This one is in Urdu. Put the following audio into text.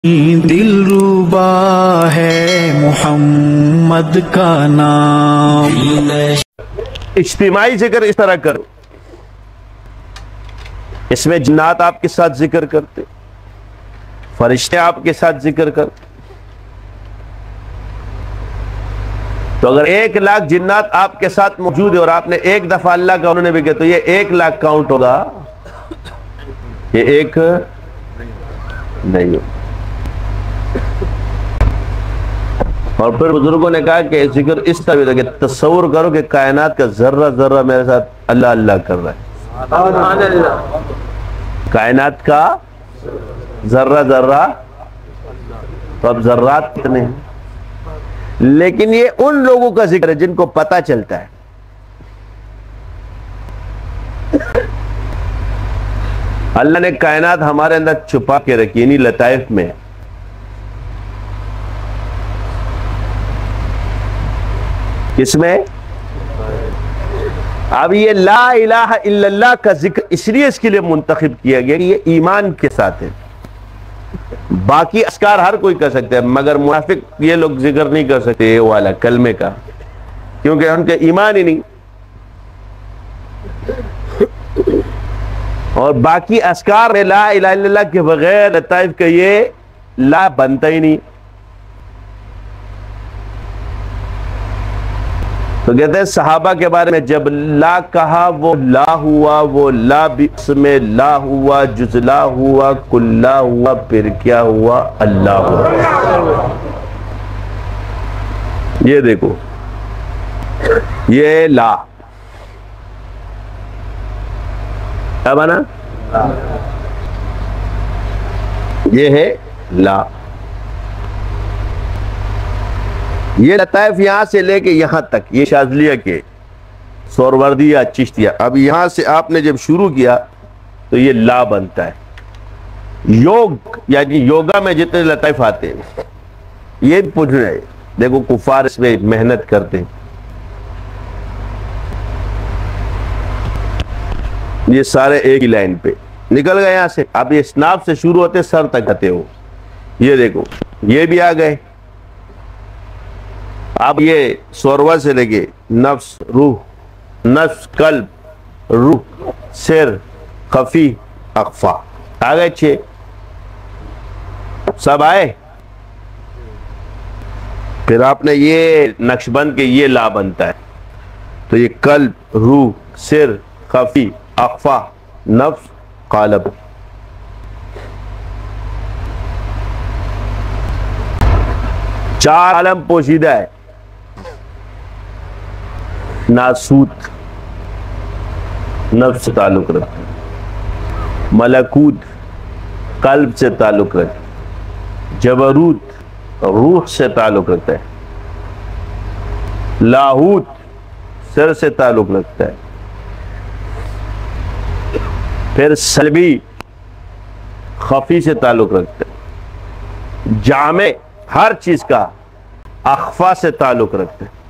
دلربا ہے محمد کا نام۔ اجتماعی ذکر اس طرح کرو، اس میں جنات آپ کے ساتھ ذکر کرتے، فرشتے آپ کے ساتھ ذکر کرتے۔ تو اگر 1,00,000 جنات آپ کے ساتھ موجود ہے اور آپ نے ایک دفعہ اللہ کا انہوں نے بھی کہا تو یہ 1,00,000 کاؤنٹ ہوگا، یہ ایک نہیں ہو۔ اور پھر بزرگوں نے کہا کہ ذکر اس طرح کہ تصور کرو کہ کائنات کا ذرہ ذرہ میرے ساتھ اللہ اللہ کر رہا ہے، کائنات کا ذرہ ذرہ، تو اب ذرات کتنے ہیں؟ لیکن یہ ان لوگوں کا ذکر ہے جن کو پتہ چلتا ہے۔ اللہ نے کائنات ہمارے اندر چھپا کے رکھی، یعنی لطائف میں۔ کس میں؟ اب یہ لا الہ الا اللہ کا ذکر اس لیے اس کے لیے منتخب کیا گیا کہ یہ ایمان کے ساتھ ہے۔ باقی اذکار ہر کوئی کر سکتے ہیں، مگر منافق یہ لوگ ذکر نہیں کر سکتے یہ والا کلمے کا، کیونکہ ان کے ایمان ہی نہیں۔ اور باقی اذکار میں لا الہ الا اللہ کے بغیر لطائف کا یہ لا بنتا ہی نہیں۔ تو کہتے ہیں صحابہ کے بارے میں جب لا کہا وہ لا ہوا، وہ لا بس میں لا ہوا، جز لا ہوا، کل لا ہوا، پھر کیا ہوا؟ اللہ ہوا۔ یہ دیکھو یہ لا کیا بنا؟ یہ ہے لا۔ یہ لطائف یہاں سے لے کے یہاں تک، یہ شاذلیہ کے سوروردیہ چشتیہ، اب یہاں سے آپ نے جب شروع کیا تو یہ لا بنتا ہے۔ یوگ یعنی یوگا میں جتنے لطائف آتے ہیں یہ پوچھ رہے، دیکھو کفار اس میں محنت کرتے ہیں۔ یہ سارے ایک ہی لائن پہ نکل گئے یہاں سے، اب یہ سناب سے شروع ہوتے سر تک آتے ہو۔ یہ دیکھو یہ بھی آ گئے، اب یہ سوروا سے لے کے نفس، روح، نفس، قلب، روح، سر، خفی، اخفا، آ گئے 6 سب آئے۔ پھر آپ نے یہ نقش بند کے یہ لا بنتا ہے، تو یہ قلب، روح، سر، خفی، اخفا، نفس، قالب۔ چار عالم پوشیدہ ہے۔ ناسوت نفس سے تعلق رکھتا ہے، ملکوت قلب سے تعلق رکھتا ہے، جبروت روح سے تعلق رکھتا ہے، لاہوت سر سے تعلق رکھتا ہے، پھر سلبی خفی سے تعلق رکھتا ہے، جامع ہر چیز کا اخفا سے تعلق رکھتا ہے۔